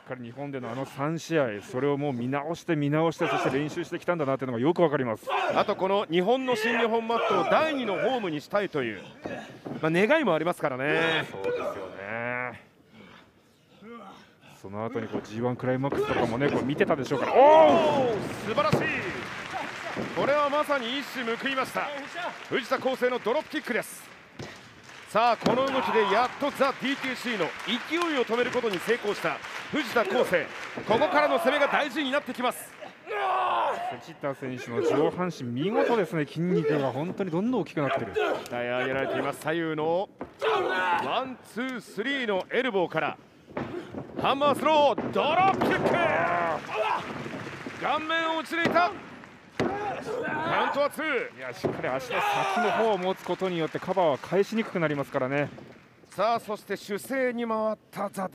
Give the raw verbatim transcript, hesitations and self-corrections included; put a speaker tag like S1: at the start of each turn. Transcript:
S1: っかり日本でのあのさんしあい、それをもう見直して見直して、そして練習してきたんだなというのがよくわかります。
S2: あとこの日本の新日本マットをだいにのホームにしたいという、まあ、願いもありますからね。
S1: そうですよね。その後にこう ジーワン クライマックスとかもねこう見てたでしょうから。
S2: おお、素晴らしい。これはまさに一矢報いました。藤田康生のドロップキックです。さあこの動きでやっとザ・ ディーティーシー の勢いを止めることに成功した藤田康生。ここからの攻めが大事になってきます。
S1: 藤田選手の上半身見事ですね。筋肉が本当にどんどん大きくなってる。
S2: 鍛え上げられています。左右のワンツースリーのエルボーからハンマースロードロップキック、顔面を打ち抜いた。カウントはツー。
S1: いや、しっかり足の先の方を持つことによってカバーは返しにくくなりますからね。
S2: さあそして守勢に回ったザ・